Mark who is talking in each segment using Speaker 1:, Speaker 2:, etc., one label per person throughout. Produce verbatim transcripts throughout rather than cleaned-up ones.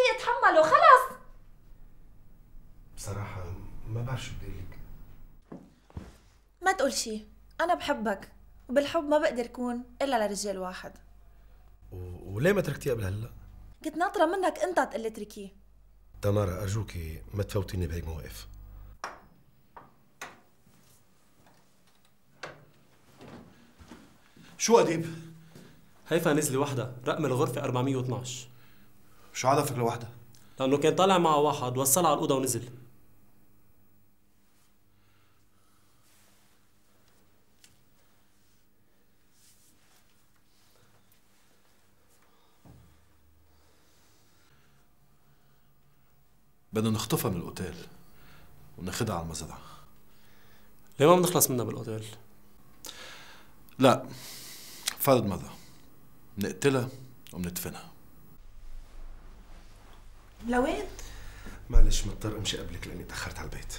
Speaker 1: فيي اتحمله خلص.
Speaker 2: بصراحة ما بعرف شو بدي لك.
Speaker 1: ما تقول شي، أنا بحبك وبالحب ما بقدر كون إلا لرجال واحد.
Speaker 2: و... وليه ما تركتيه قبل هلا؟
Speaker 1: كنت ناطرة منك أنت تقلي اتركيه.
Speaker 2: تمارا أرجوكي ما تفوتيني بهيك مواقف.
Speaker 3: شو أديب؟
Speaker 4: هيفا نزلي وحدة، رقم الغرفة أربعمية واثنعش.
Speaker 3: شو عرفك لوحدها؟
Speaker 4: لأنه كان طالع معه واحد وصلها على الأوضة ونزل.
Speaker 3: بدنا نخطفها من الأوتيل وناخدها على المزرعة.
Speaker 4: ليه ما بنخلص منها بالأوتيل؟
Speaker 3: لا، فرض مرة بنقتلها وبندفنها.
Speaker 1: لوين؟
Speaker 2: معلش مضطر امشي قبلك لاني تاخرت على البيت.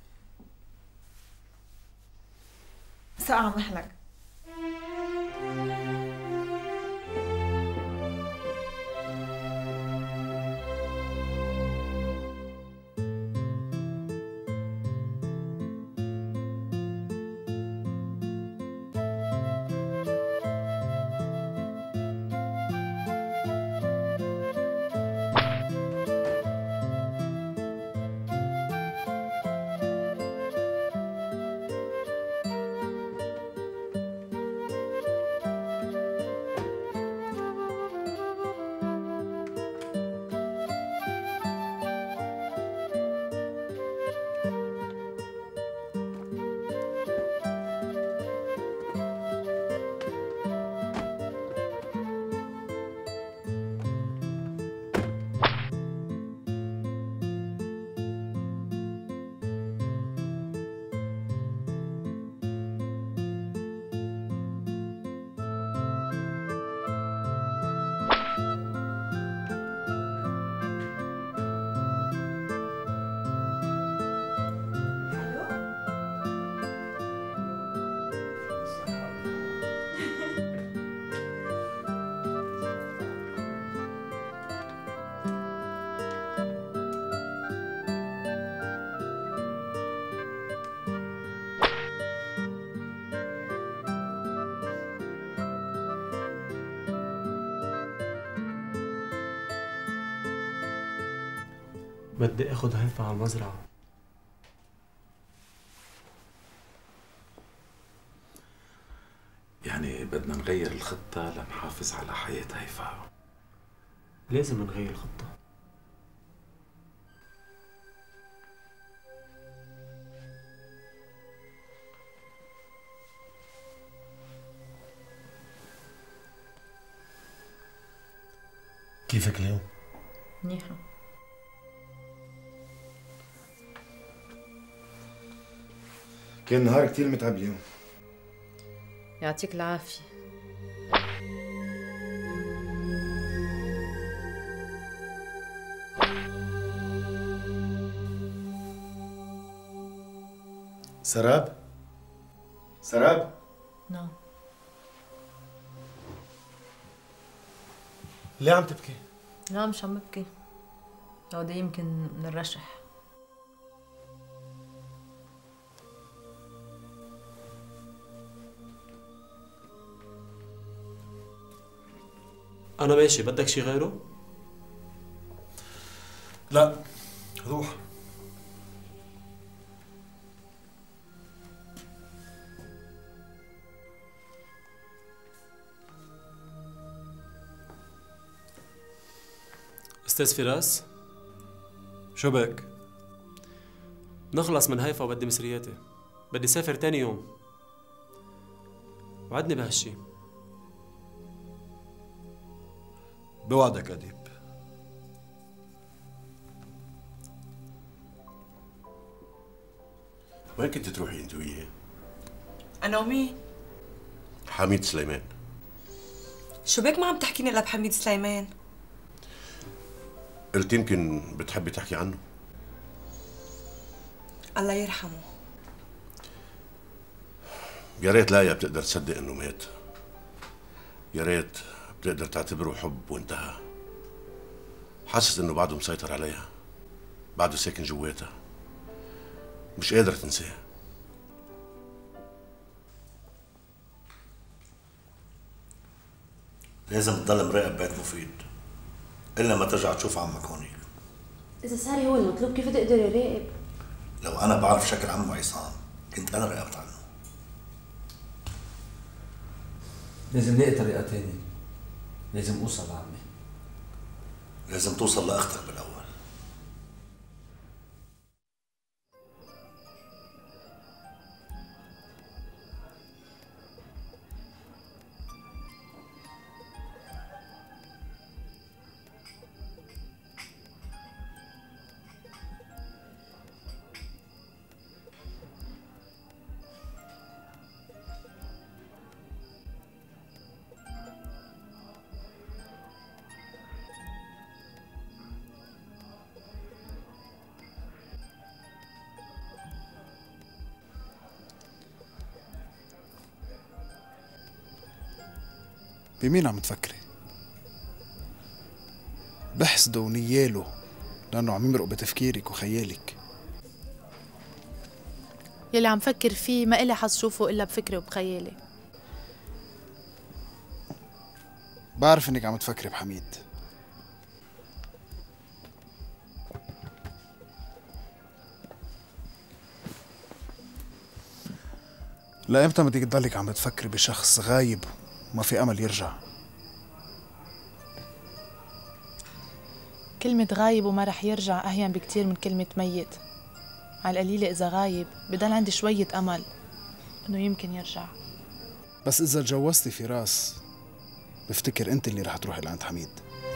Speaker 1: ساعة مهلك.
Speaker 4: بدي اخذ هيفا على المزرعة.
Speaker 5: يعني بدنا نغير الخطة لنحافظ على حياة هيفا.
Speaker 4: لازم نغير الخطة.
Speaker 2: كيفك اليوم؟
Speaker 1: منيحة.
Speaker 2: كان نهار كتير متعب اليوم.
Speaker 6: يعطيك العافية.
Speaker 2: سراب؟ سراب؟
Speaker 6: نعم.
Speaker 2: ليه عم تبكي؟
Speaker 6: لا مش عم ببكي، هودا يمكن من الرشح.
Speaker 4: أنا ماشي، بدك شي غيره؟
Speaker 3: لا، روح.
Speaker 4: أستاذ فراس؟
Speaker 3: شو بك؟
Speaker 4: نخلص من هيفا وبدي مصرياتي. بدي سافر تاني يوم. وعدني بهالشي.
Speaker 3: بوعدك أديب.
Speaker 7: وين كنت تروحي انت وياه؟
Speaker 8: أنا ومين؟
Speaker 7: حميد سليمان.
Speaker 8: شو بك ما عم تحكيني إلا بحميد سليمان؟
Speaker 7: قلت يمكن بتحبي تحكي عنه.
Speaker 8: الله يرحمه.
Speaker 7: يا ريت لايا بتقدر تصدق انه مات. يا ريت بتقدر تعتبره حب وانتهى. حاسس انه بعده مسيطر عليها، بعده ساكن جواتها، مش قادر تنساه.
Speaker 9: لازم تضل مراقب بيت مفيد الا ما ترجع تشوف عمك هونيك.
Speaker 10: اذا ساري هو المطلوب كيف بده يقدر يراقب؟
Speaker 9: لو انا بعرف شكل عمو عصام كنت انا راقبت عنه.
Speaker 11: لازم نلاقي طريقة تانية، لازم اوصل لعمي.
Speaker 9: لازم توصل لاختك بالاول.
Speaker 12: بمين عم تفكري؟ بحسده ونياله لأنه عم يمرق بتفكيرك وخيالك.
Speaker 13: يلي عم فكر فيه ما إلي حظ شوفه إلا بفكري وبخيالي.
Speaker 12: بعرف إنك عم تفكري بحميد. لإمتى بدك تضلك عم تفكري بشخص غايب وما في أمل يرجع؟
Speaker 13: كلمة غايب وما رح يرجع أهين بكتير من كلمة ميت. على القليلة إذا غايب بضل عندي شوية أمل إنه يمكن يرجع.
Speaker 12: بس إذا تجوزتي فراس بفتكر أنت اللي رح تروحي لعند حميد.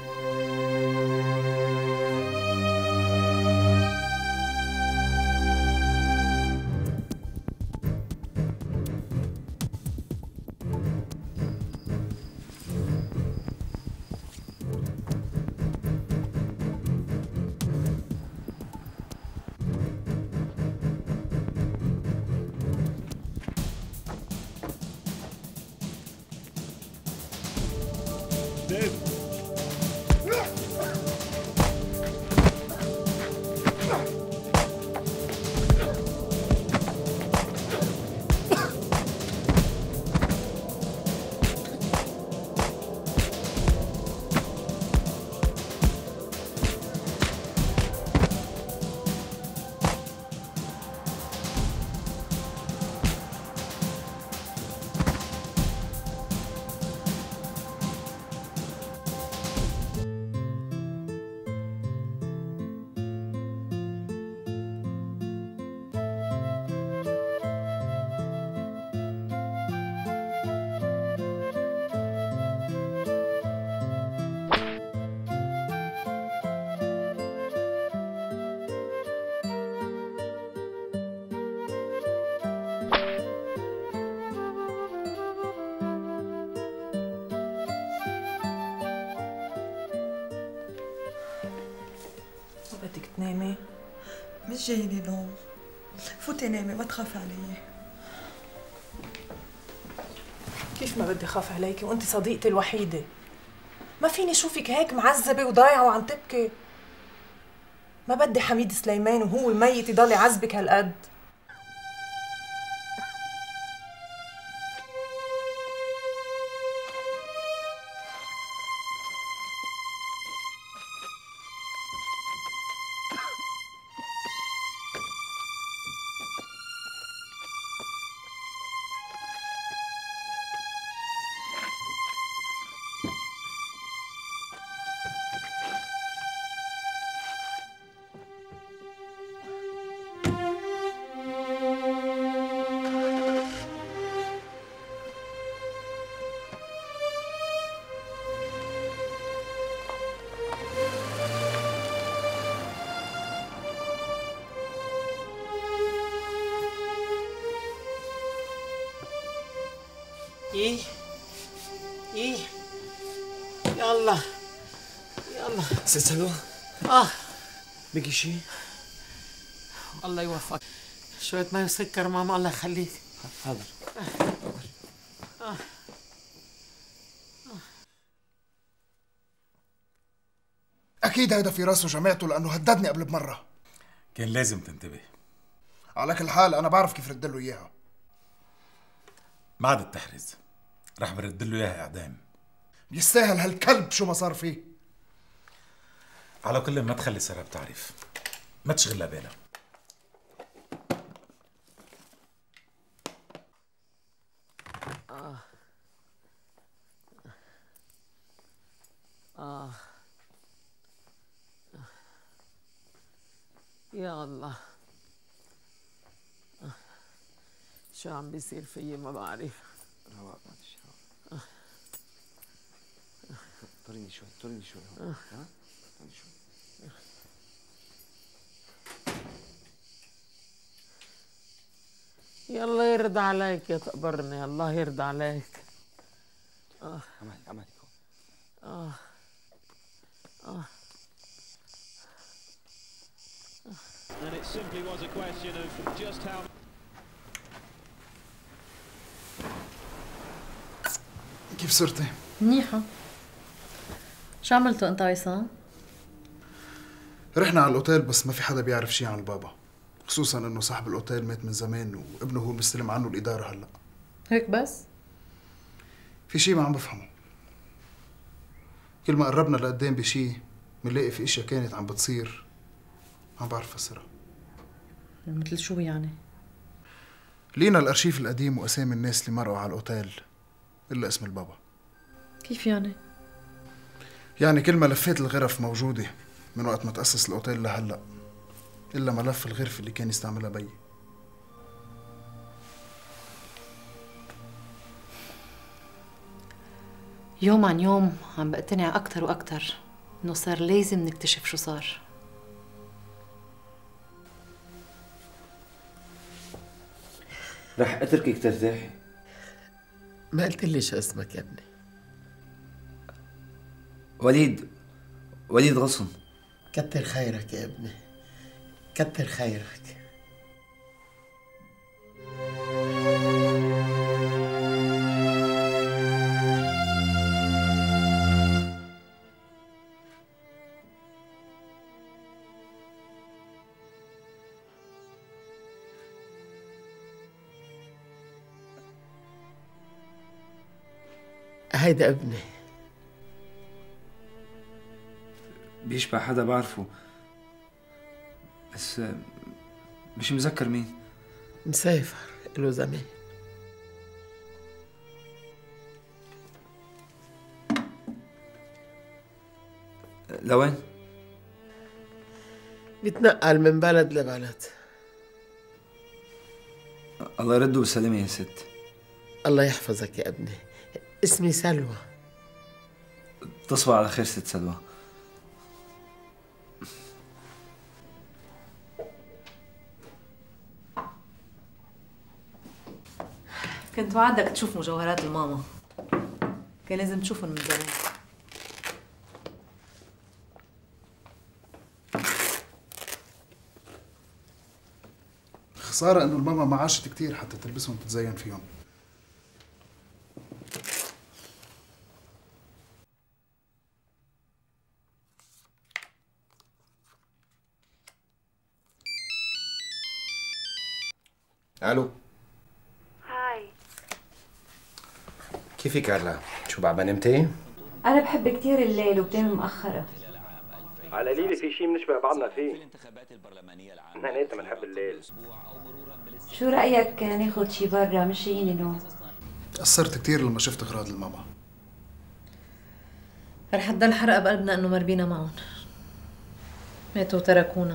Speaker 8: بدك تنامي؟ مش جايني نوم. فوتي نامي ما تخافي علي.
Speaker 14: كيف ما بدي خاف عليكي وانت صديقتي الوحيدة؟ ما فيني شوفك هيك معذبة وضايعة وعم تبكي. ما بدي حميد سليمان وهو ميت يضل يعذبك هالقد.
Speaker 15: ايه ايه يلا يلا
Speaker 11: ست سلوى
Speaker 15: اه
Speaker 11: بقي شي؟
Speaker 15: الله يوفقك. شوية مي وسكر ماما الله يخليك.
Speaker 11: حاضر.
Speaker 15: آه.
Speaker 12: أكيد اكيد هيدا في راسه جماعته لانه هددني قبل بمره.
Speaker 16: كان لازم تنتبه.
Speaker 12: على كل حال انا بعرف كيف رد له اياها.
Speaker 16: ما عاد تحرز، رح برد له اياها اعدام.
Speaker 12: بيستاهل هالكلب شو ما صار فيه.
Speaker 16: على كل ما تخلي سارة بتعرف، ما تشغلها بالها.
Speaker 15: آه. آه. يا الله، شو عم بيصير فيي ما بعرف.
Speaker 11: رواق بعد الشهر. طريني شوي طريني شوي هون. ها؟ طريني شوي.
Speaker 15: يلا يرضى عليك يا تقبرني، الله يرضى عليك. اه
Speaker 11: عمالي عمالي
Speaker 15: اه اه
Speaker 17: And it simply was a question of just how.
Speaker 12: كيف صرتي؟
Speaker 6: منيحة. شو عملتوا انت وعصام؟
Speaker 12: رحنا على الاوتيل بس ما في حدا بيعرف شيء عن البابا، خصوصا انه صاحب الاوتيل مات من زمان وابنه هو مستلم عنه الاداره هلا. هيك بس؟ في شيء ما عم بفهمه. كل ما قربنا لقدام بشيء بنلاقي في اشياء كانت عم بتصير ما بعرف افسرها.
Speaker 6: مثل شو يعني؟
Speaker 12: لينا الارشيف القديم واسامي الناس اللي مرقوا على الاوتيل الا اسم البابا.
Speaker 6: كيف يعني؟
Speaker 12: يعني كل ملفات الغرف موجوده من وقت ما تأسس الاوتيل لهلا الا ملف الغرفه اللي كان يستعملها بيي.
Speaker 6: يوم عن يوم عم بقتنع اكثر واكثر انه صار لازم نكتشف شو صار.
Speaker 11: رح اتركك ترتاحي.
Speaker 15: ما قلت لي شو اسمك يا ابني؟
Speaker 11: وليد وليد غصن.
Speaker 15: كتر خيرك يا ابني، كتر خيرك. هيدا ابني.
Speaker 11: بيشبه حدا بعرفه بس مش مذكر مين.
Speaker 15: مسافر له زمان.
Speaker 11: لوين؟
Speaker 15: بيتنقل من بلد لبلد.
Speaker 11: الله يرده بالسلامة يا ست.
Speaker 15: الله يحفظك يا ابني. اسمي سلوى.
Speaker 11: تصبح على خير ست سلوى.
Speaker 6: كنت وعدك تشوف مجوهرات الماما، كان لازم تشوفهم من زمان.
Speaker 12: خسارة انه الماما ما عاشت كتير حتى تلبسهم وتتزين فيهم.
Speaker 2: الو،
Speaker 10: هاي.
Speaker 2: كيفك كارلا؟ شو بعد ما نمتي؟
Speaker 10: أنا بحب كتير الليل وبنام مأخرة.
Speaker 2: على قليلة في شيء بنشبه بعضنا فيه. اثنيناتنا بنحب الليل.
Speaker 10: شو رأيك ناخد شي برا مش جاييني نوم؟
Speaker 12: تأثرت كتير لما شفت اغراض الماما.
Speaker 6: رح تضل حرقة بقلبنا انه مربينا معهم. ماتوا وتركونا.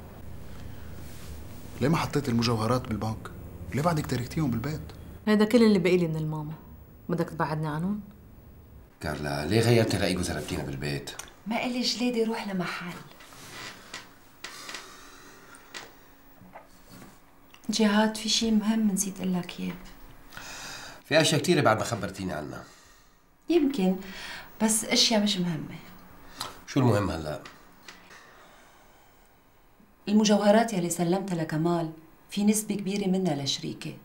Speaker 12: ليه ما حطيت المجوهرات بالبنك؟ ليه بعدك تركتيهم بالبيت؟
Speaker 6: هيدا كل اللي بقي لي من الماما، بدك تبعدني عنهم؟
Speaker 2: كارلا ليه غيرتي رأيك وتركتينا بالبيت؟
Speaker 10: ما إلي جلادي روح لمحل. جهاد في شي مهم نسيت اقول لك اياه.
Speaker 2: في اشياء كثيرة بعد ما خبرتيني عنها.
Speaker 10: يمكن بس اشياء مش مهمة.
Speaker 2: شو المهم هلا؟
Speaker 10: المجوهرات يلي سلمتها لكمال في نسبة كبيرة منها لشريكي.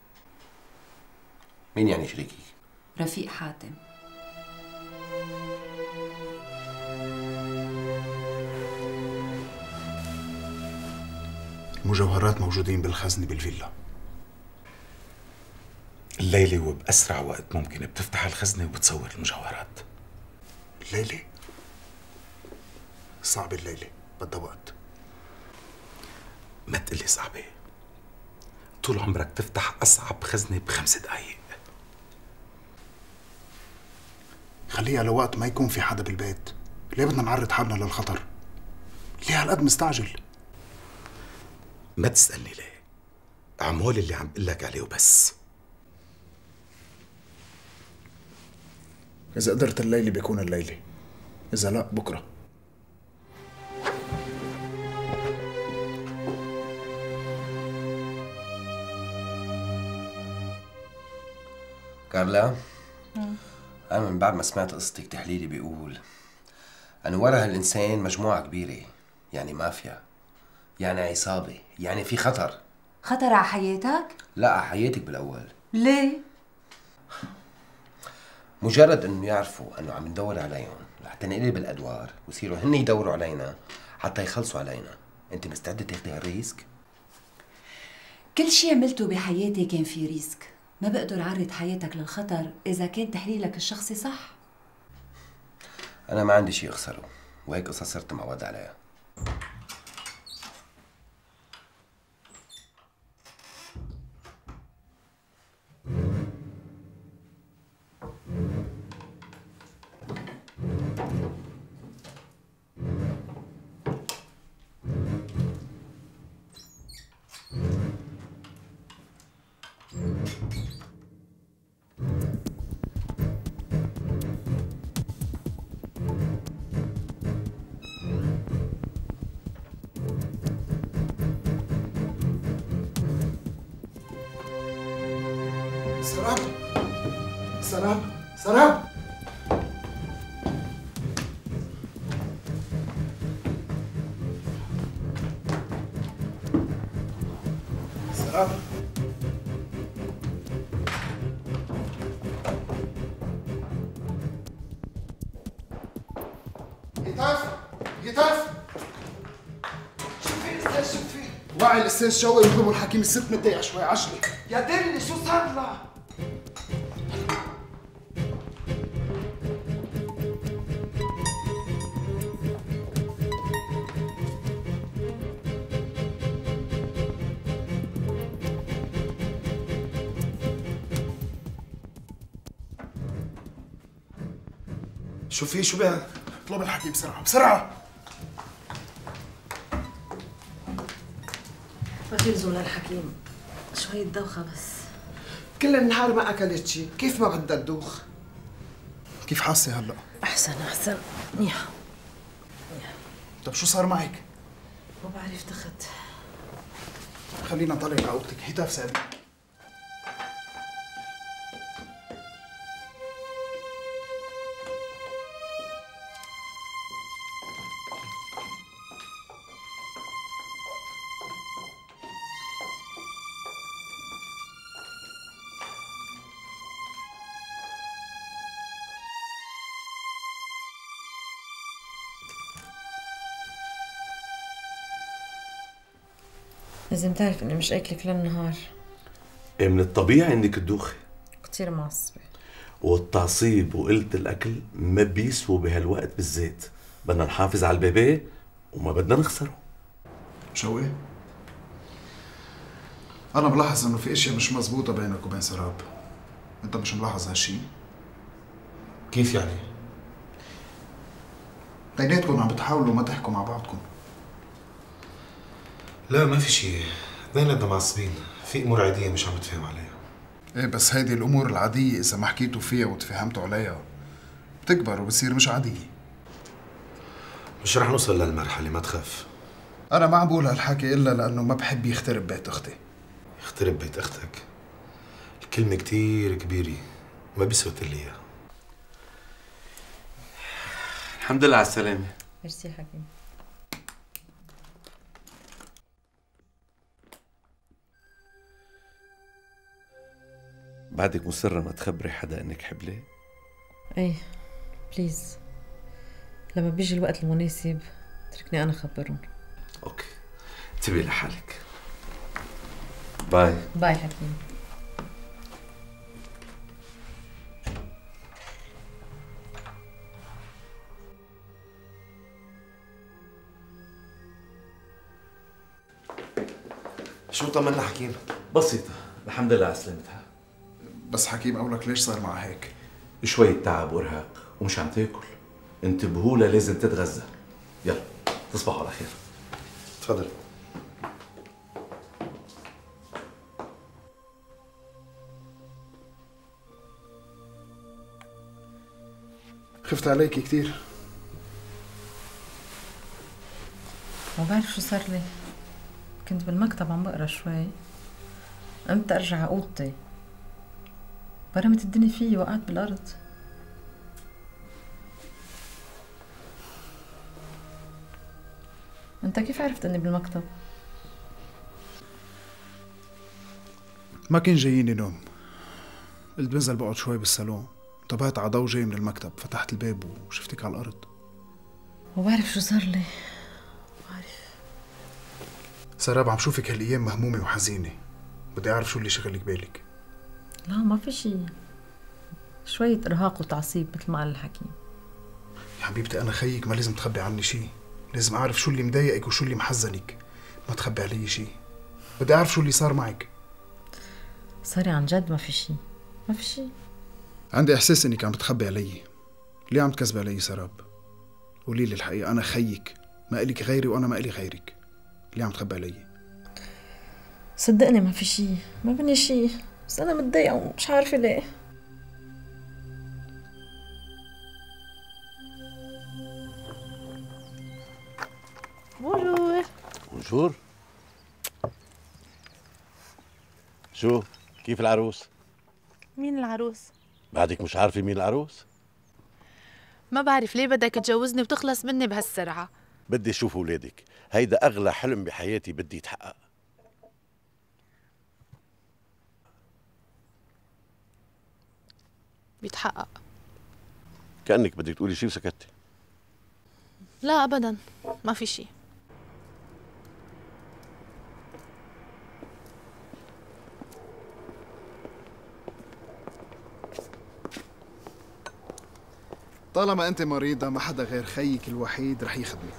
Speaker 2: مين يعني شريكي؟
Speaker 10: رفيق حاتم.
Speaker 12: المجوهرات موجودين بالخزنة بالفيلا.
Speaker 16: الليلة وبأسرع وقت ممكن بتفتح الخزنة وبتصور المجوهرات.
Speaker 12: الليلة؟ صعبة الليلة، بدها وقت.
Speaker 16: ما تقلي صعبة، طول عمرك تفتح أصعب خزنة بخمس دقايق.
Speaker 12: خليها لوقت ما يكون في حدا بالبيت. ليه بدنا نعرض حالنا للخطر؟ ليه هالقد مستعجل؟
Speaker 16: ما تسألني ليه، اعمل اللي عم بقلك عليه وبس.
Speaker 12: إذا قدرت الليلة بيكون الليلة، إذا لا بكرة.
Speaker 2: كارلا، أنا من بعد ما سمعت قصتك تحليلي بيقول أنه ورا هالإنسان مجموعة كبيرة، يعني مافيا، يعني عصابة، يعني في خطر.
Speaker 10: خطر على حياتك؟
Speaker 2: لا، على حياتك بالأول.
Speaker 10: ليه؟
Speaker 2: مجرد أنه يعرفوا أنه عم ندور عليهم لحتى نقلب الأدوار ويصيروا هن يدوروا علينا حتى يخلصوا علينا. أنت مستعدة تاخدي هالريسك؟
Speaker 10: كل شيء عملته بحياتي كان في ريسك. ما بقدر أعرض حياتك للخطر إذا كان تحليلك الشخصي صح.
Speaker 2: أنا ما عندي شيء أخسره، وهيك قصة صرت معود عليها.
Speaker 12: سراب سراب سراب سراب هتاف هتاف
Speaker 18: شوفي استاذ شوفي
Speaker 12: وعي الاستاذ شوقي يطلبوا الحكيم الست متضايقه شوي عجلي.
Speaker 18: يا دلي شو صار لها؟
Speaker 12: شو في شو بها؟ اطلب الحكيم بسرعة بسرعة.
Speaker 15: بغيظوا للحكيم، شوية دوخة بس.
Speaker 18: كل النهار ما أكلت شي، كيف ما بدها تدوخ؟
Speaker 12: كيف حاسة هلا؟
Speaker 15: أحسن أحسن، منيح.
Speaker 12: طب شو صار معك؟
Speaker 15: ما بعرف تخت.
Speaker 12: خلينا نطلع على اوضتك. هتاف سامي.
Speaker 15: لازم تعرف إني مش أكلك للنهار.
Speaker 7: إيه من الطبيعي إنك تدوخي.
Speaker 15: كتير معصبة.
Speaker 7: والتعصيب وقلة الأكل ما بيسووا بهالوقت بالذات. بدنا نحافظ على البيبي وما بدنا نخسره.
Speaker 12: شوقي؟ أنا بلاحظ إنه في أشياء مش مزبوطة بينك وبين سراب. أنت مش ملاحظ هالشي؟
Speaker 3: كيف يعني؟
Speaker 12: بيناتكم عم بتحاولوا ما تحكوا مع بعضكم.
Speaker 3: لا ما في شيء، اثنيناتنا معصبين، في امور عاديه مش عم بتفهم عليها.
Speaker 12: ايه بس هيدي الامور العاديه اذا ما حكيتوا فيها وتفهمتوا عليها بتكبر وبصير مش عاديه.
Speaker 3: مش رح نوصل للمرحله، ما تخاف.
Speaker 12: انا ما عم بقول هالحكي الا لانه ما بحب يخترب بيت اختي.
Speaker 3: يخترب بيت اختك؟ الكلمه كتير كبيره، ما بيسوى لي اياها.
Speaker 11: الحمد لله على السلامه.
Speaker 15: ميرسي حكيم.
Speaker 7: بعدك مصرة ما تخبري حدا انك حبلة؟
Speaker 15: ايه بليز، لما بيجي الوقت المناسب تركني انا اخبرهم.
Speaker 7: اوكي، انتبهي لحالك. باي.
Speaker 6: باي حكيم.
Speaker 3: شو طمنا حكيم؟
Speaker 7: بسيطة، الحمد لله على سلامتها.
Speaker 12: بس حكيم قولك ليش صار معها هيك؟
Speaker 7: شوية تعب وارهاق ومش عم تاكل. انتبهوا لها، لازم تتغذى. يلا تصبحوا على خير.
Speaker 3: تفضل.
Speaker 12: خفت عليكي كثير.
Speaker 6: ما بعرف شو صار لي، كنت بالمكتب عم بقرا شوي، قمت ارجع على اوضتي، برمت الدنيا فيي وقعت بالارض. انت كيف عرفت اني بالمكتب؟
Speaker 12: ما كان جاييني نوم، قلت بنزل بقعد شوي بالصالون، انتبهت على ضوء جاي من المكتب، فتحت الباب وشفتك على الارض.
Speaker 6: ما بعرف شو صار لي.
Speaker 12: سراب عم شوفك هالايام مهمومه وحزينه، بدي اعرف شو اللي شغلك بالك.
Speaker 6: لا ما في شيء، شوية ارهاق وتعصيب مثل ما قال الحكيم.
Speaker 12: يا حبيبتي انا خيك، ما لازم تخبي عني شيء، لازم اعرف شو اللي مضايقك وشو اللي محزنك، ما تخبي علي شيء، بدي اعرف شو اللي صار معك.
Speaker 6: صاري عن جد ما في شيء، ما في شيء.
Speaker 12: عندي احساس انك عم بتخبي علي، ليه عم تكذبي علي سراب؟ قولي لي الحقيقه، انا خيك، ما إلك غيري وانا ما إلي غيرك، ليه عم تخبي علي؟
Speaker 6: صدقني ما في شيء، ما بني شيء، بس انا متضايقه ومش عارفه ليه.
Speaker 19: بونجور.
Speaker 20: بونجور. شو كيف العروس؟
Speaker 13: مين العروس؟
Speaker 20: بعدك مش عارفه مين العروس؟
Speaker 13: ما بعرف ليه بدك تجوزني وتخلص مني بهالسرعه.
Speaker 20: بدي اشوف اولادك، هيدا اغلى حلم بحياتي بدي يتحقق.
Speaker 13: بيتحقق؟
Speaker 20: كأنك بدك تقولي شيء وسكتي.
Speaker 13: لا ابدا، ما في شيء.
Speaker 12: طالما انت مريضة ما حدا غير خيك الوحيد رح يخدمك،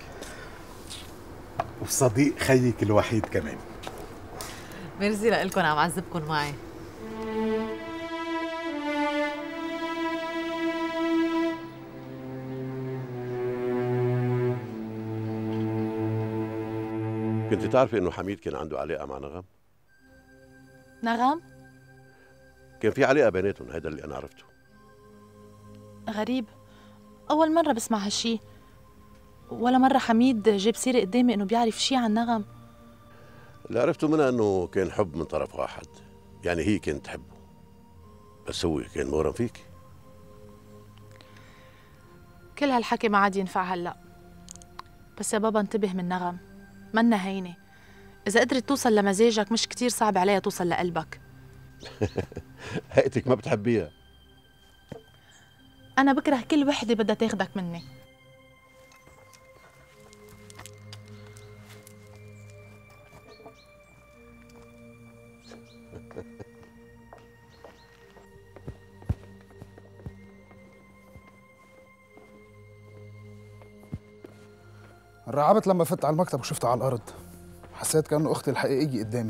Speaker 16: وصديق خيك الوحيد كمان.
Speaker 6: ميرسي لإلكن عم عذبكن معي.
Speaker 20: كنت تعرفي انه حميد كان عنده علاقه مع نغم؟
Speaker 13: نغم؟
Speaker 20: كان في علاقه بيناتهم، هذا اللي انا عرفته.
Speaker 13: غريب، أول مرة بسمع هالشي، ولا مرة حميد جاب سيرة قدامي إنه بيعرف شي عن نغم.
Speaker 20: اللي عرفته منها إنه كان حب من طرف واحد، يعني هي كانت تحبه، بس هو كان مغرم فيك.
Speaker 13: كل هالحكي ما عاد ينفع هلأ، بس يا بابا انتبه من نغم، منا هينة، إذا قدرت توصل لمزاجك مش كتير صعب عليها توصل لقلبك.
Speaker 20: هيئتك ما بتحبيها.
Speaker 13: أنا بكره كل وحدة بدها تاخدك مني.
Speaker 12: انرعبت لما فت على المكتب وشفتها على الأرض، حسيت كأنه أختي الحقيقية قدامي.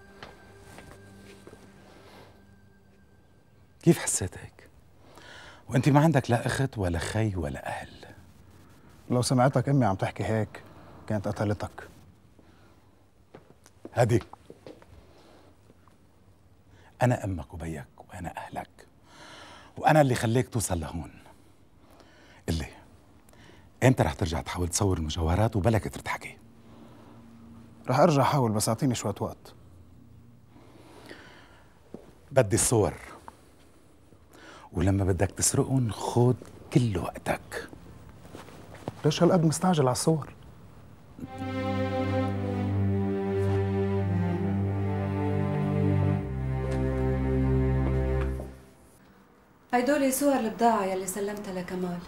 Speaker 16: كيف حسيت هيك؟ وانت ما عندك لا اخت ولا خي ولا اهل.
Speaker 12: لو سمعتك امي عم تحكي هيك كانت قتلتك.
Speaker 16: هدي انا امك وبيك وانا اهلك، وانا اللي خليك توصل لهون. قلي امتى رح ترجع تحاول تصور المجوهرات وبلا كتر تحكي؟
Speaker 12: رح ارجع احاول، بس اعطيني شوية وقت.
Speaker 16: بدي الصور، ولما بدك تسرقهم خد كل وقتك.
Speaker 12: ليش هالقد مستعجل على الصور؟
Speaker 10: هيدول صور البضاعة يلي سلمتها لكمال.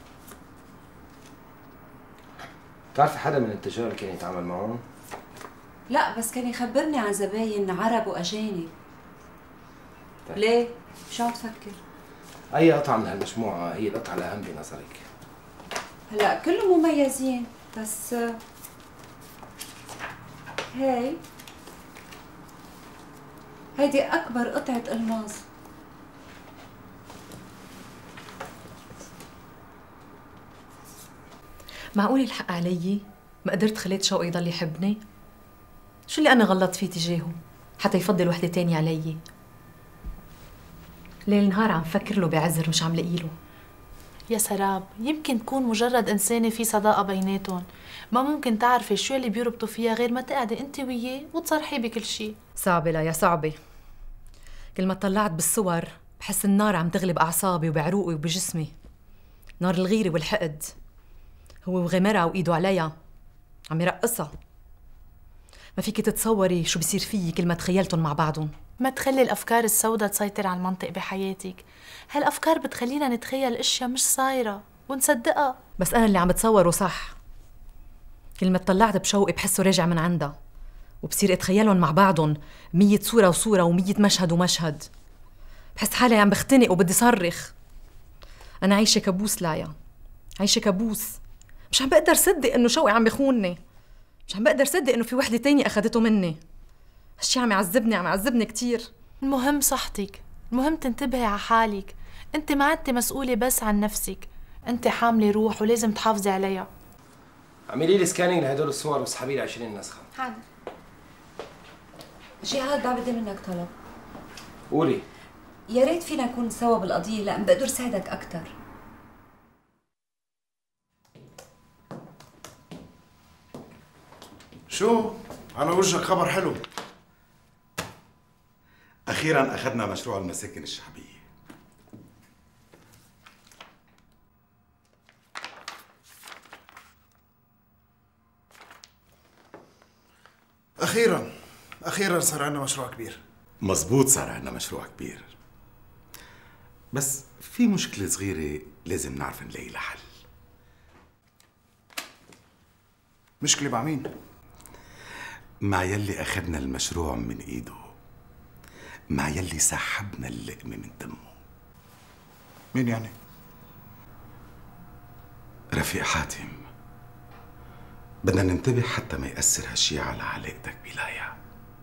Speaker 11: بتعرفي حدا من التجار كان يتعامل معهم؟
Speaker 10: لا بس كان يخبرني عن زباين عرب واجانب. ليه؟ شو عم تفكر؟
Speaker 2: اي قطعه من هالمجموعه هي القطعه الاهم بنظرك؟
Speaker 10: هلا كلهم مميزين بس هاي هيدي اكبر قطعه الماس.
Speaker 19: معقول الحق علي؟ ما قدرت خليت شوقي يضل يحبني؟ شو اللي أنا غلطت فيه تجاهه حتى يفضل وحدة تانية علي؟ ليل نهار عم فكر له بعذر مش عم لاقي له.
Speaker 13: يا سراب، يمكن تكون مجرد إنسانة في صداقة بيناتهم، ما ممكن تعرفي شو اللي بيربطوا فيها غير ما تقعدي أنت وياه وتصرحي بكل شيء.
Speaker 19: صعبة لا يا صعبة. كل ما طلعت بالصور بحس النار عم تغلب أعصابي وبعروقي وبجسمي. نار الغيرة والحقد. هو وغمرها وإيده عليها عم يرقصها. ما فيك تتصوري شو بصير فيي كل ما تخيلتهم مع بعضهم.
Speaker 13: ما تخلي الأفكار السوداء تسيطر على المنطق بحياتك. هالأفكار بتخلينا نتخيل أشياء مش صايرة ونصدقها.
Speaker 19: بس أنا اللي عم بتصوره صح. كل ما طلعت بشوقي بحسه راجع من عندها وبصير اتخيلهم مع بعضهم مية صورة وصورة ومية مشهد ومشهد. بحس حالي عم بختنق وبدي صرخ. أنا عايشة كابوس لايا، عايشة كابوس. مش عم بقدر صدق إنه شوقي عم بخونني. مش عم بقدر صدق إنه في وحدة تانية أخدته مني. هالشي عم يعذبني عم يعذبني كتير.
Speaker 13: المهم صحتك، المهم تنتبهي على حالك. أنت ما عدتي مسؤولة بس عن نفسك، أنت حاملة روح ولازم تحافظي عليها.
Speaker 2: اعملي لي سكانينج لهدول الصور واسحبي لي عشرين نسخة.
Speaker 10: حاضر. جهاد بعد بدي منك طلب.
Speaker 2: قولي.
Speaker 10: يا ريت فينا نكون سوا بالقضية لأن بقدر ساعدك أكتر.
Speaker 12: شو؟ على وجهك خبر حلو.
Speaker 16: أخيراً أخذنا مشروع المساكن الشعبية.
Speaker 12: أخيراً أخيراً صار عندنا مشروع كبير.
Speaker 16: مزبوط، صار عندنا مشروع كبير. بس في مشكلة صغيرة لازم نعرف نلاقي لها حل.
Speaker 12: مشكلة مع مين؟
Speaker 16: مع يلي أخذنا المشروع من إيده، مع يلي سحبنا اللقمة من دمه.
Speaker 12: مين يعني؟
Speaker 16: رفيق حاتم. بدنا ننتبه حتى ما يأثر هالشي على علاقتك بلايا.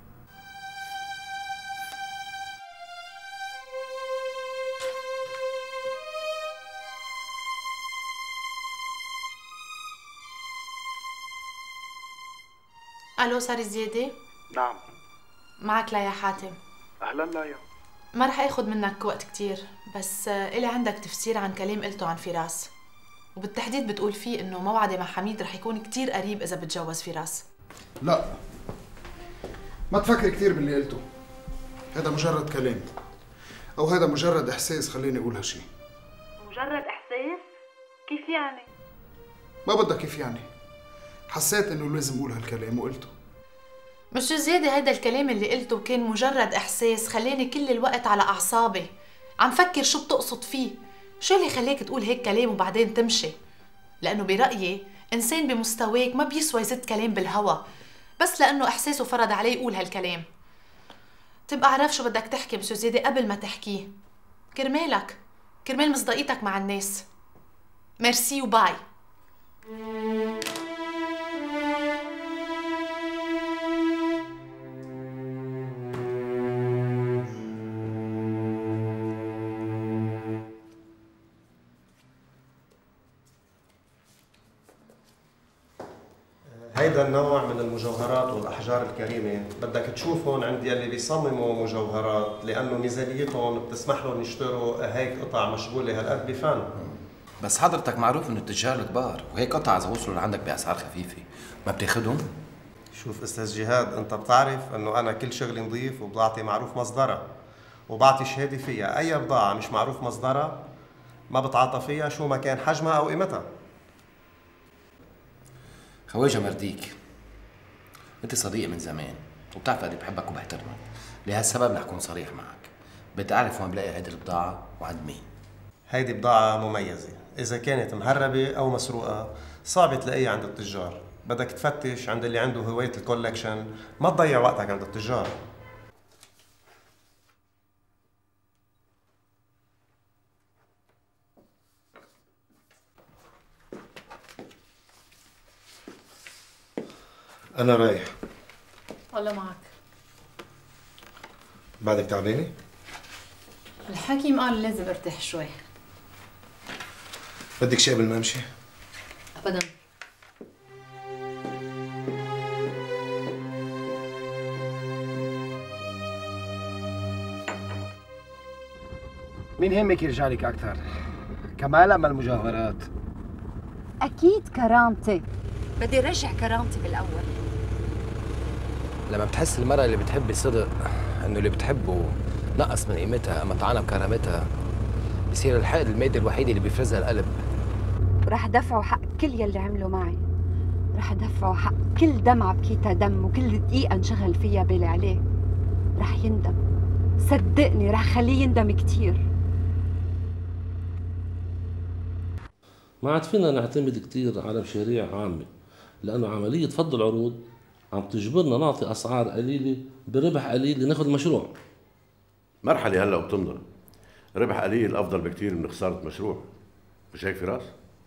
Speaker 13: ألو ساري زيادة؟
Speaker 21: نعم.
Speaker 13: معك ليا حاتم.
Speaker 21: أهلا ليا.
Speaker 13: ما رح اخذ منك وقت كتير، بس إلي عندك تفسير عن كلام قلته عن فراس، وبالتحديد بتقول فيه إنه موعدي مع حميد رح يكون كتير قريب إذا بتجوز فراس.
Speaker 12: لا، ما تفكري كتير باللي قلته. هذا مجرد كلام، أو هذا مجرد إحساس. خليني أقول هالشي.
Speaker 13: مجرد إحساس؟ كيف يعني؟
Speaker 12: ما بدك كيف يعني. حسيت إنه لازم أقول هالكلام وقلته.
Speaker 13: مش زيادة، هيدا الكلام اللي قلته كان مجرد إحساس خلاني كل الوقت على أعصابي عم فكر شو بتقصد فيه. شو اللي خليك تقول هيك كلام وبعدين تمشي؟ لأنه برأيي إنسان بمستواك ما بيسوى يزد كلام بالهوا بس لأنه إحساسه فرض عليه يقول هالكلام. تبقى عارف شو بدك تحكي مسيو زيادة قبل ما تحكيه، كرمالك، كرمال مصداقيتك مع الناس. ميرسي وباي.
Speaker 22: هيدا النوع من المجوهرات والأحجار الكريمة بدك تشوفهم عند يلي بيصمموا مجوهرات، لأنه ميزانيتهم بتسمح لهم يشتروا هيك قطع مشغولة هالقد بفن.
Speaker 2: بس حضرتك معروف انه التجار الكبار، وهيك قطع اذا وصلوا لعندك باسعار خفيفه ما بتاخذهم؟
Speaker 22: شوف استاذ جهاد، انت بتعرف انه انا كل شغلي نظيف وبضاعتي معروف مصدرها وبعطي شهاده فيها. اي بضاعه مش معروف مصدرها ما بتعاطى فيها شو ما كان حجمها او قيمتها.
Speaker 2: خواجه مرديك، انت صديقي من زمان وبتعرف قد بحبك وبحترمك، لهالسبب رح اكون صريح معك. بدي اعرف وين بلاقي هيدي البضاعه وعند مين.
Speaker 22: هيدي بضاعه مميزه، اذا كانت مهربه او مسروقه صعب تلاقيها عند التجار، بدك تفتش عند اللي عنده هواية الكولكشن، ما تضيع وقتك عند التجار.
Speaker 3: أنا رايح.
Speaker 13: والله معك.
Speaker 3: بعدك تعبانة؟
Speaker 13: الحكيم قال لازم ارتاح شوي.
Speaker 3: بدك شيء قبل ما امشي؟
Speaker 13: ابدا.
Speaker 2: مين همك يرجع لك أكثر؟ كمال أم المجوهرات؟
Speaker 10: أكيد كرامتي. بدي رجع كرامتي بالأول.
Speaker 2: لما بتحس المرأة اللي بتحب صدق إنه اللي بتحبه نقص من قيمتها أما طعنا بكرامتها، بصير الحقد المادي الوحيد اللي بيفرزها القلب.
Speaker 10: ورح دفعوا حق كل يلي عملوا معي. رح دفعوا حق كل دمعة بكيتها دم وكل دقيقة انشغل فيها بالي عليه. رح يندم، صدقني رح خليه يندم كتير.
Speaker 5: ما عاد فينا نعتمد كتير على مشاريع عامة، لأنه عملية فض العروض عم تجبرنا نعطي أسعار قليلة بربح قليل لناخذ المشروع.
Speaker 20: مرحلة هلا وبتمضى، ربح قليل أفضل بكتير من خسارة مشروع، مش هيك فراس؟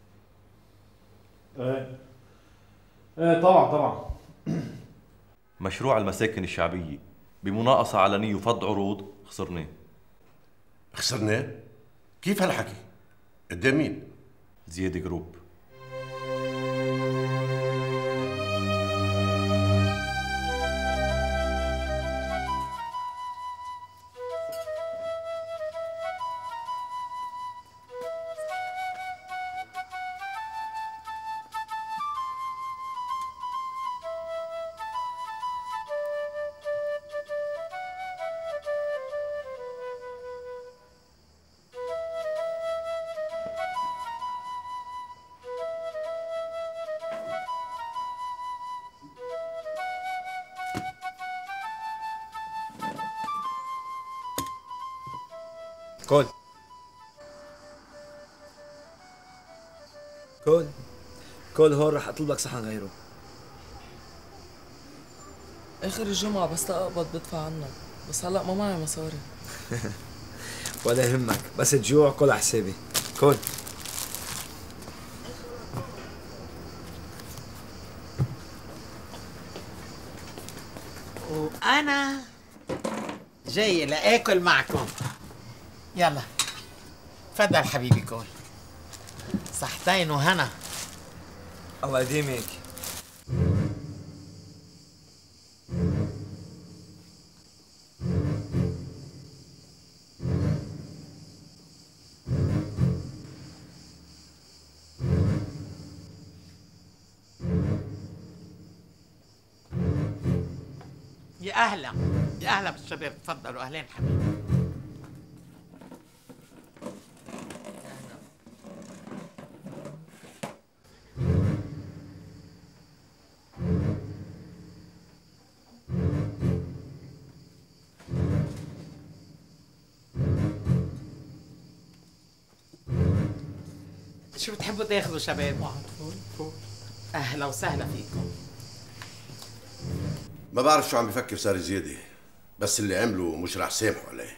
Speaker 21: ايه ايه طبعا طبعا.
Speaker 23: مشروع المساكن الشعبية بمناقصة علنية وفض عروض خسرناه.
Speaker 20: خسرناه؟ كيف هالحكي؟ قدام مين؟
Speaker 23: زيادة جروب.
Speaker 11: كول كول كول هون رح اطلب لك صحن غيره.
Speaker 24: اخر الجمعة بس تقبض بدفع عنك، بس هلا ما معي مصاري.
Speaker 11: ولا يهمك، بس تجوع كل على حسابي. كول.
Speaker 25: وأنا جاي لآكل معكم. يلا تفضل حبيبي كول. صحتين وهنا.
Speaker 11: الله يديمك.
Speaker 25: يا أهلا يا أهلا بالشباب، تفضلوا. أهلين حبيبي. شو بتحبوا تاخذوا شباب؟ أهلا وسهلا فيكم.
Speaker 20: ما بعرف شو عم بفكر ساري زيادة، بس اللي عمله مش رح سامحه عليه.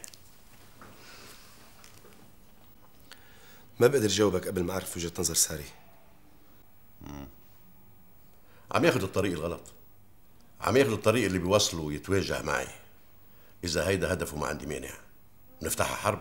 Speaker 3: ما بقدر جاوبك قبل ما اعرف وجهة نظر ساري.
Speaker 20: مم. عم ياخذ الطريق الغلط، عم ياخذ الطريق اللي بيوصله ويتواجه معي. إذا هيدا هدفه ما عندي مانع، نفتحها حرب.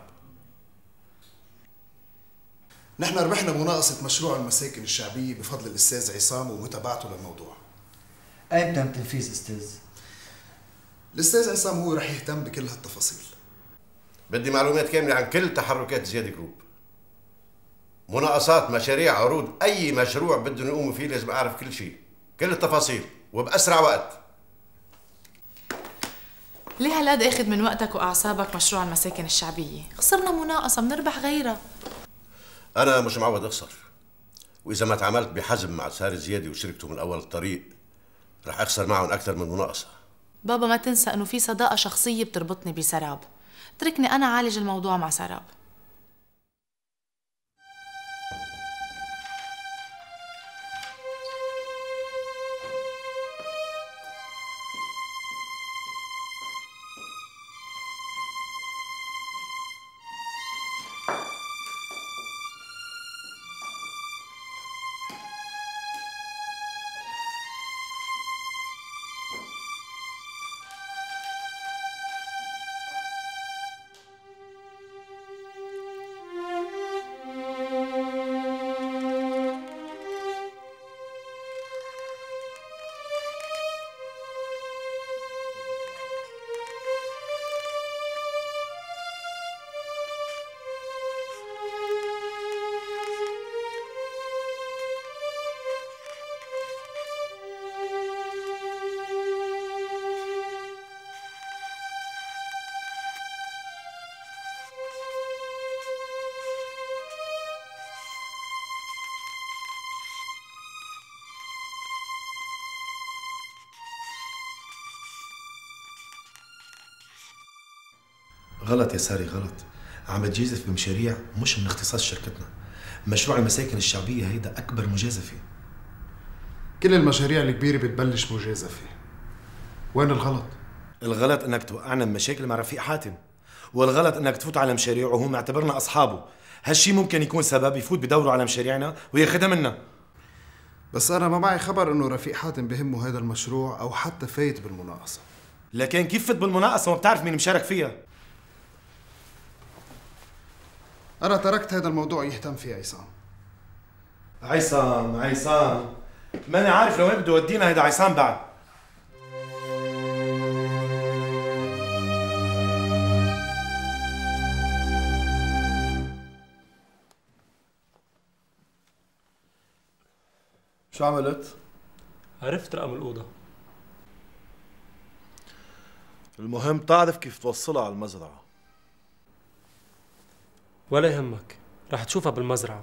Speaker 12: نحن ربحنا مناقصة مشروع المساكن الشعبية بفضل الأستاذ عصام ومتابعته للموضوع.
Speaker 11: أين تم تنفيذ أستاذ؟
Speaker 12: الأستاذ عصام هو رح يهتم بكل هالتفاصيل.
Speaker 20: بدي معلومات كاملة عن كل تحركات زيادة جروب. مناقصات، مشاريع، عروض، أي مشروع بدهم يقوموا فيه لازم أعرف كل شيء، كل التفاصيل وبأسرع وقت.
Speaker 13: ليه هالقد اخذ من وقتك واعصابك مشروع المساكن الشعبيه؟ خسرنا مناقصه، بنربح غيرها.
Speaker 20: أنا مش معود أخسر، وإذا ما تعاملت بحزم مع ساري زيادة وشركته من أول الطريق رح أخسر معهم أكثر من مناقصة.
Speaker 13: بابا ما تنسى إنه في صداقة شخصية بتربطني بسراب، اتركني أنا عالج الموضوع مع سراب.
Speaker 3: غلط يا ساري غلط. عم بتجازف بمشاريع مش من اختصاص شركتنا. مشروع المساكن الشعبية هيدا أكبر مجازفة.
Speaker 12: كل المشاريع الكبيرة بتبلش مجازفة. وين الغلط؟
Speaker 3: الغلط انك توقعنا بمشاكل مع رفيق حاتم، والغلط انك تفوت على مشاريعه وهو معتبرنا اصحابه. هالشي ممكن يكون سبب يفوت بدوره على مشاريعنا وياخدها منا.
Speaker 12: بس انا ما معي خبر انه رفيق حاتم بهمه هذا المشروع او حتى فايت بالمناقصة.
Speaker 3: لكن كيف فت بالمناقصة وما بتعرف مين مشارك فيها؟
Speaker 12: انا تركت هذا الموضوع يهتم فيه عصام.
Speaker 3: عصام عصام ماني عارف لوين بده يودينا هيدا عصام بعد.
Speaker 1: شو عملت؟
Speaker 21: عرفت رقم الأوضة.
Speaker 1: المهم تعرف كيف توصلها على المزرعة.
Speaker 21: ولا يهمك، رح تشوفها بالمزرعة.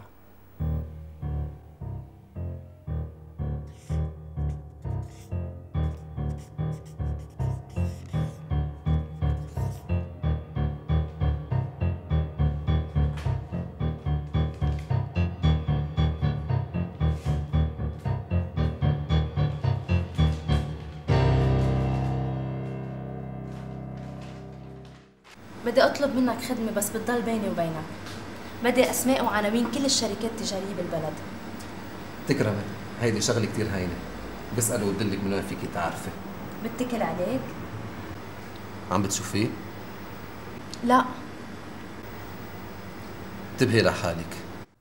Speaker 4: بدي أطلب منك خدمة بس بتضل بيني وبينك. بدي أسماء وعناوين كل الشركات التجارية بالبلد.
Speaker 8: تكرمت، هيدي شغلة كتير هينة. بسأله وبدلك من وين فيكي تعرفي.
Speaker 4: بتكل عليك؟
Speaker 8: عم بتشوفيه؟
Speaker 4: لا.
Speaker 8: انتبهي لحالك.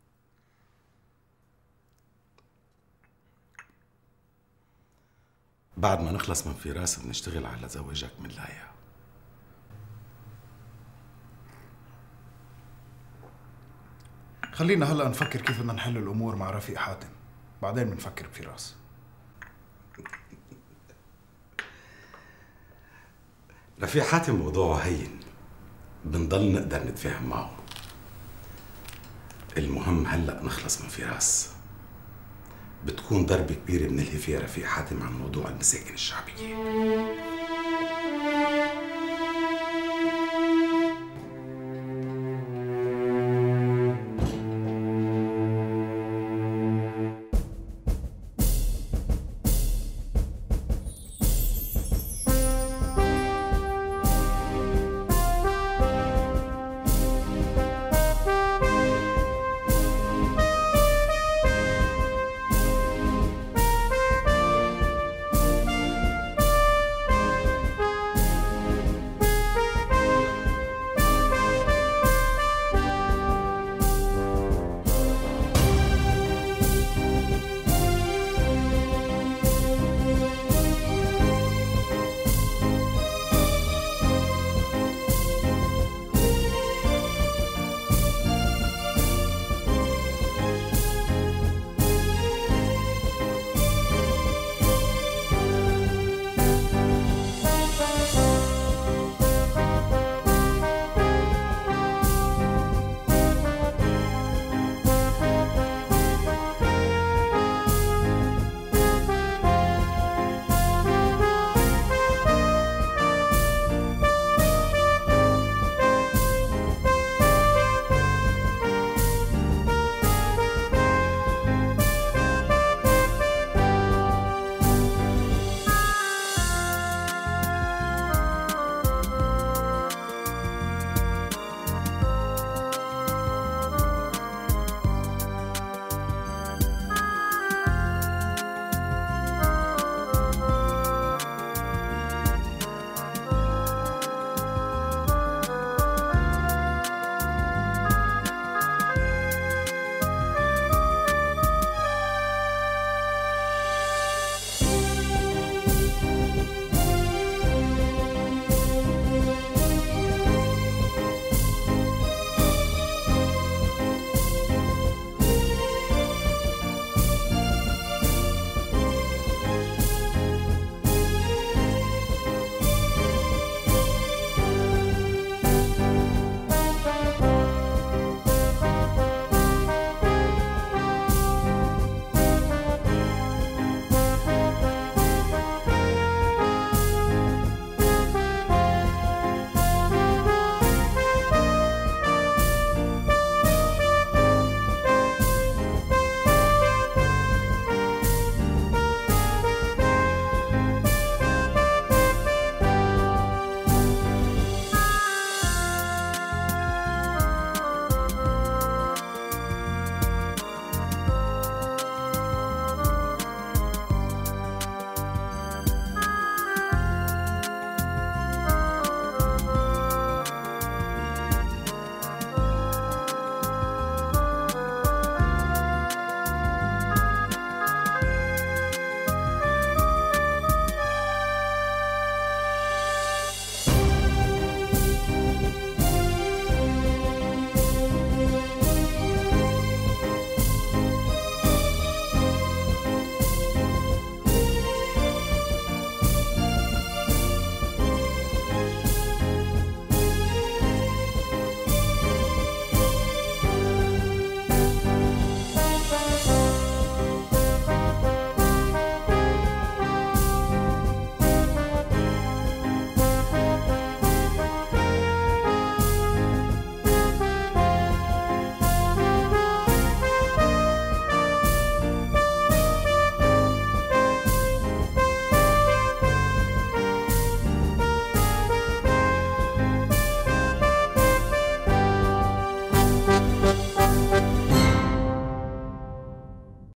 Speaker 16: بعد ما نخلص من فراس بنشتغل على زواجك من لايا.
Speaker 12: خلينا هلا نفكر كيف بدنا نحل الامور مع رفيق حاتم، بعدين بنفكر بفراس.
Speaker 16: رفيق حاتم موضوعه هين، بنضل نقدر نتفاهم معه. المهم هلا نخلص من فراس. بتكون ضربة كبيرة بنلهي فيها رفيق حاتم عن موضوع المساكن الشعبية.